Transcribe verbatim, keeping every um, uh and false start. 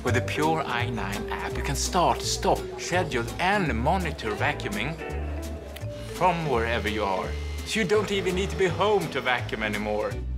With the Pure i nine app, you can start, stop, schedule and monitor vacuuming from wherever you are. So you don't even need to be home to vacuum anymore.